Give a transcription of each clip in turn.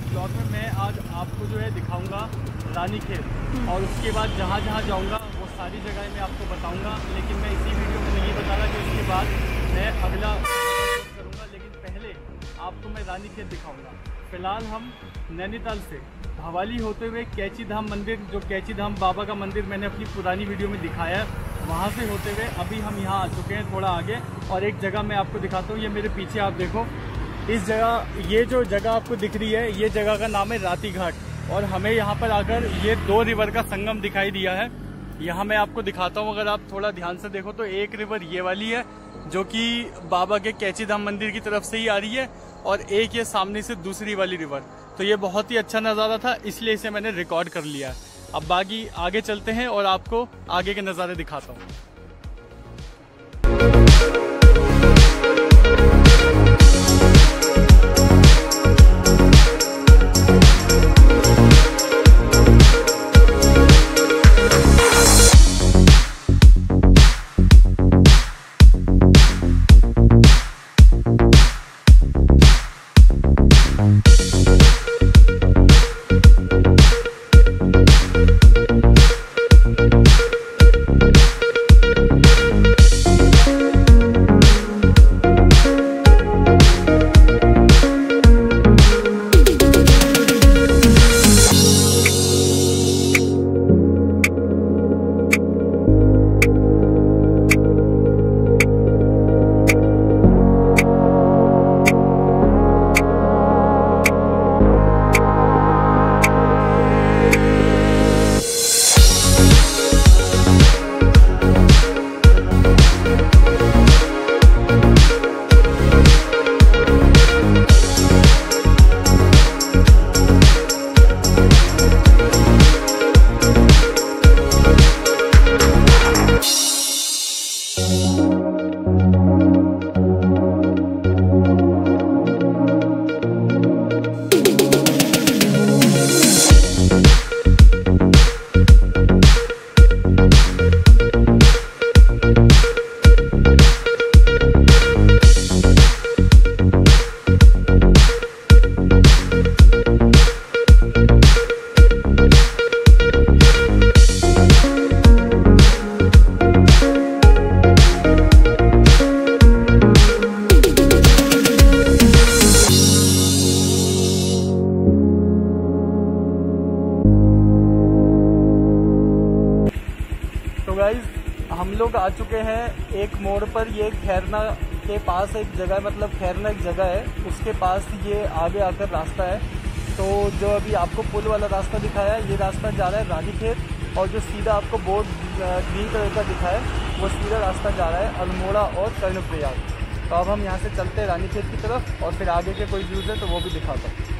Blog में मैं आज आपको जो है दिखाऊंगा रानीखेत और उसके बाद जहाँ जहाँ जाऊंगा वो सारी जगह मैं आपको बताऊंगा। लेकिन मैं इसी वीडियो में नहीं बता रहा कि उसके बाद मैं अगला करूँगा, लेकिन पहले आपको मैं रानीखेत दिखाऊंगा। फिलहाल हम नैनीताल से भवाली होते हुए कैची धाम मंदिर, जो कैची धाम बाबा का मंदिर मैंने अपनी पुरानी वीडियो में दिखाया है, वहाँ से होते हुए अभी हम यहाँ आ चुके हैं थोड़ा आगे। और एक जगह मैं आपको दिखाता हूँ, ये मेरे पीछे आप देखो, इस जगह, ये जो जगह आपको दिख रही है, ये जगह का नाम है राती घाट। और हमें यहाँ पर आकर ये 2 रिवर का संगम दिखाई दिया है। यहाँ मैं आपको दिखाता हूँ, अगर आप थोड़ा ध्यान से देखो तो एक रिवर ये वाली है जो कि बाबा के कैची धाम मंदिर की तरफ से ही आ रही है, और एक ये सामने से दूसरी वाली रिवर। तो ये बहुत ही अच्छा नज़ारा था, इसलिए इसे मैंने रिकॉर्ड कर लिया। अब बाकी आगे चलते हैं और आपको आगे के नज़ारे दिखाता हूँ। हम लोग आ चुके हैं एक मोड़ पर। ये खैरना के पास एक जगह, मतलब खैरना एक जगह है, उसके पास ये आगे आकर रास्ता है। तो जो अभी आपको पुल वाला रास्ता दिखाया है, ये रास्ता जा रहा है रानीखेत, और जो सीधा आपको बोर्ड ग्रीन कलर का दिखा है वो सीधा रास्ता जा रहा है अल्मोड़ा और कर्णप्रयाग। तो अब हम यहाँ से चलते हैं रानीखेत की तरफ, और फिर आगे के कोई व्यूज़ है तो वो भी दिखाता हूँ।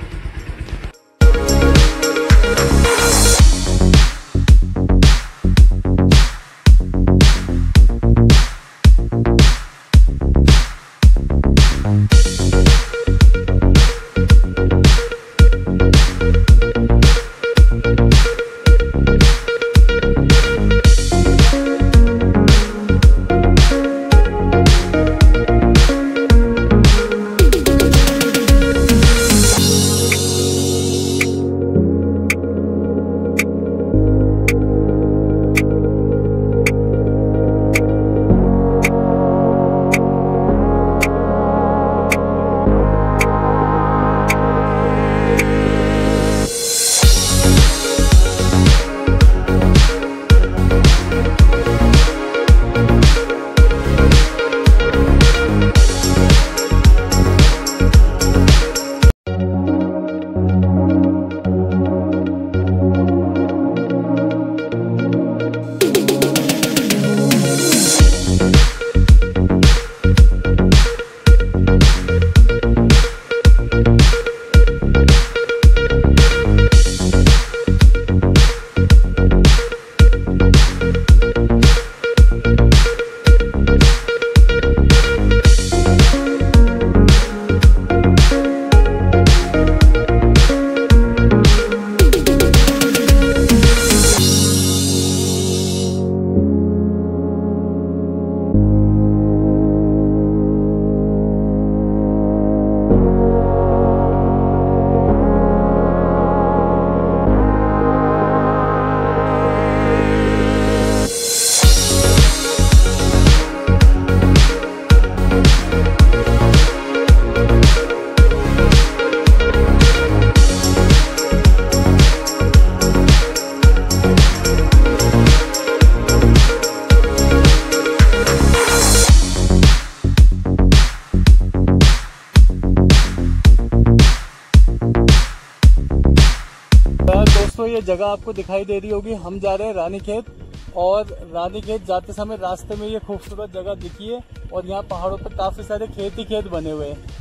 ये जगह आपको दिखाई दे रही होगी, हम जा रहे हैं रानीखेत। और रानीखेत जाते समय रास्ते में ये खूबसूरत जगह दिखी है और यहाँ पहाड़ों पर काफी सारे खेत ही खेत बने हुए हैं।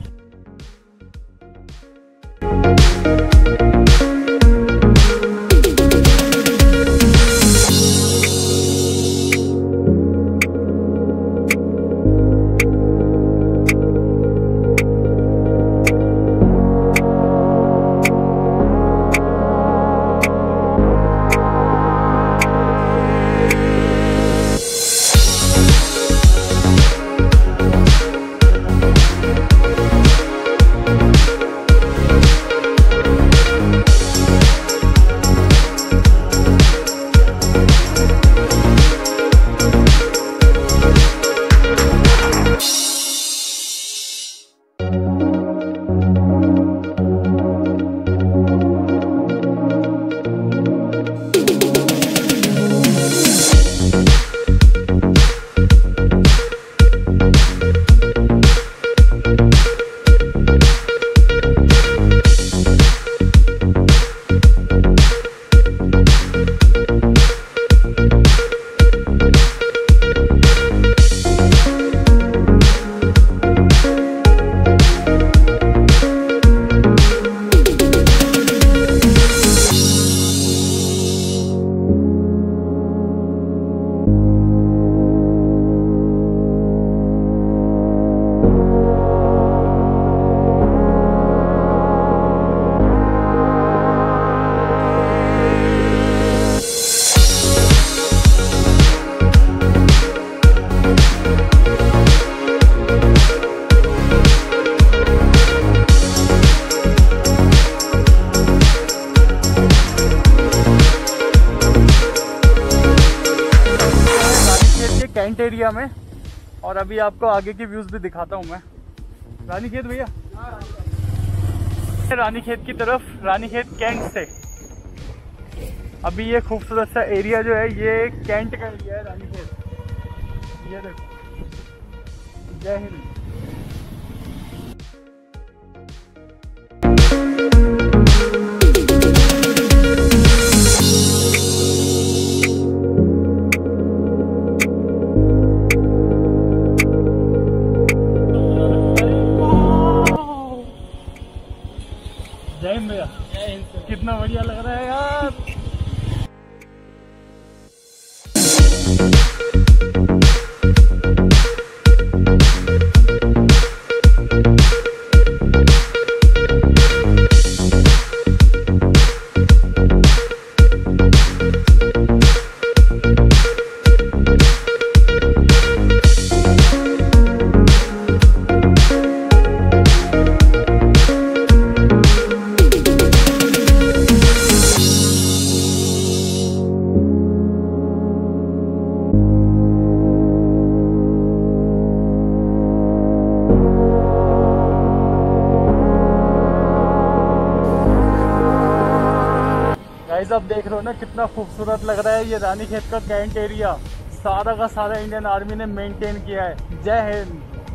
कैंट एरिया में, और अभी आपको आगे की व्यूज भी दिखाता हूँ मैं। रानीखेत भैया, रानीखेत की तरफ, रानीखेत कैंट से अभी ये खूबसूरत सा एरिया जो है ये कैंट का एरिया है, रानीखेत। ये देखो, जय हिंद। जय हिंद भैया। कितना बढ़िया लग रहा है यार। अब देख रहे हो ना कितना खूबसूरत लग रहा है ये रानीखेत का कैंट एरिया। सारा का सारा इंडियन आर्मी ने मेंटेन किया है। जय हिंद।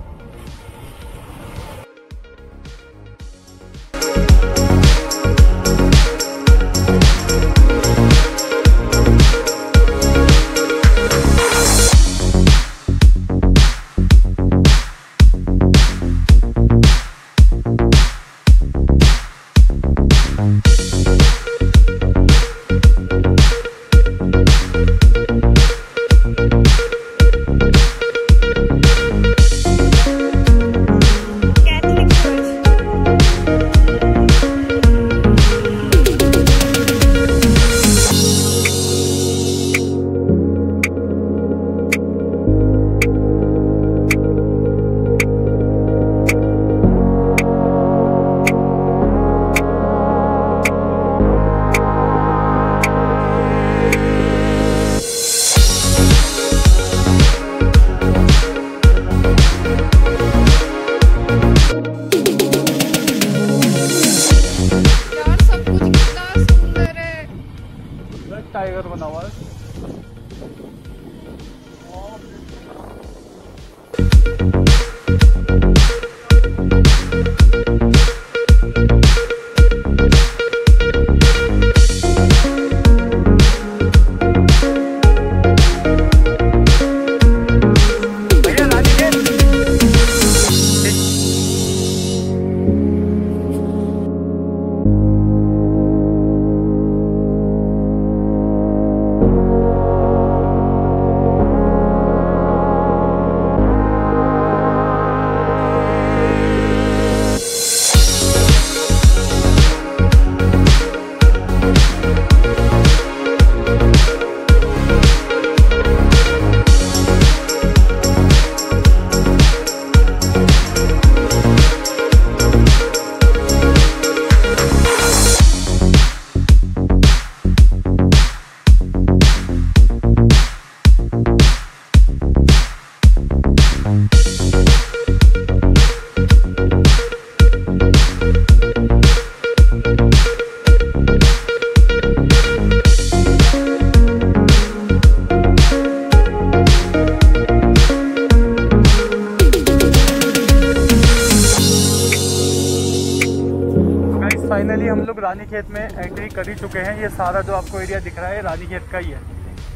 टाइगर बना हुआ है। फाइनली हम लोग रानीखेत में एंट्री कर ही चुके हैं। ये सारा जो आपको एरिया दिख रहा है रानीखेत का ही है।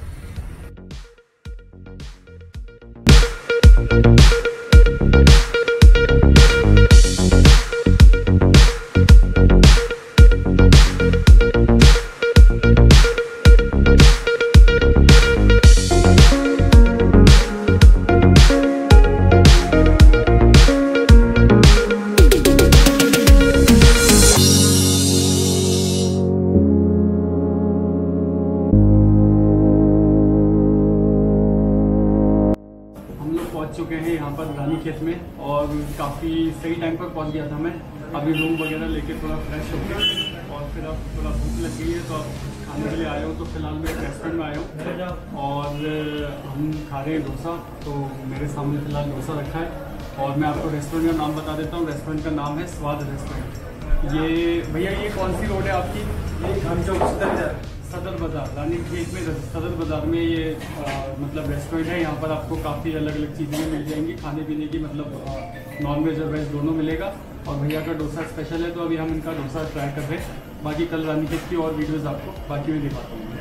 पहुंच चुके हैं यहाँ पर रानीखेत में और काफ़ी सही टाइम पर पहुंच गया था मैं। अभी रूम वगैरह लेके थोड़ा फ्रेश हो गया और फिर अब थोड़ा भूख लग गई है तो अब खाने के लिए आया हूँ। तो फिलहाल मैं एक रेस्टोरेंट में आया हूँ और हम खा रहे हैं डोसा। तो मेरे सामने फिलहाल डोसा रखा है और मैं आपको रेस्टोरेंट का नाम बता देता हूँ। रेस्टोरेंट का नाम है स्वाद रेस्टोरेंट। ये भैया ये कौन सी रोड है आपकी? सदर बाज़ार, रानीखेत में सदर बाज़ार में ये मतलब रेस्टोरेंट है। यहाँ पर आपको काफ़ी अलग अलग चीज़ें मिल जाएंगी खाने पीने की, मतलब नॉन वेज और वेज दोनों मिलेगा। और भैया का डोसा स्पेशल है तो अभी हम इनका डोसा ट्राई कर रहे हैं। बाकी कल रानीखेत की और वीडियोज़ आपको बाकी में दिखाता हूँ।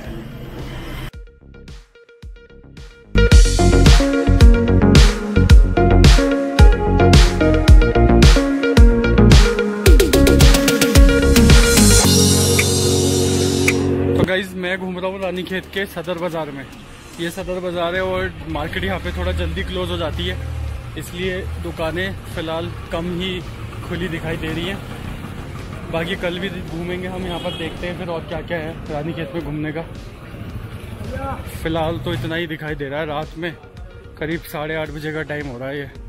गाइज मैं घूम रहा हूँ रानीखेत के सदर बाज़ार में। ये सदर बाज़ार है और मार्केट यहाँ पे थोड़ा जल्दी क्लोज हो जाती है, इसलिए दुकानें फ़िलहाल कम ही खुली दिखाई दे रही हैं। बाकी कल भी घूमेंगे हम यहाँ पर, देखते हैं फिर और क्या क्या है रानीखेत में घूमने का। फ़िलहाल तो इतना ही दिखाई दे रहा है। रात में करीब 8:30 बजे का टाइम हो रहा है ये।